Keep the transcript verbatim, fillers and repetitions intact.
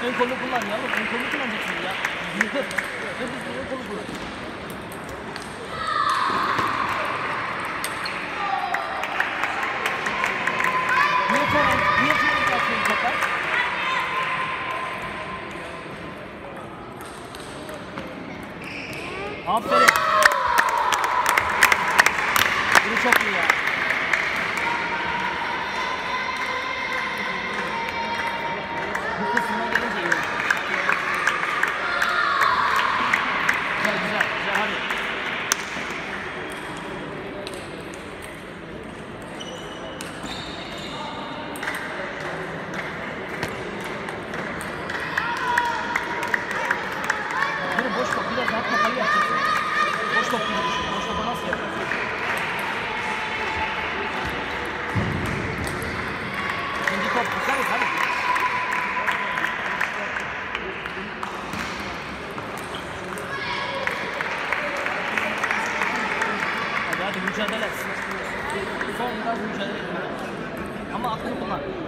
ön kolunu kullan ya. Ön kolunu kullanacaksın ya. Yıkır. Ön kolunu kullan. Niye sonra, niye sonra yapıyorsun topa? Aferin. Bu çok iyi ya. Bu kısmına gelince iyi. Güzel güzel güzel hadi. Bunu boş top biraz daha kapalı yapacaksın. Boş top gibi düşün. Boş topa nasıl yapacaksın? İkinci top güzel hadi. Hadi hadi mücadele et. Son biraz mücadele et. Ama aklını kullan.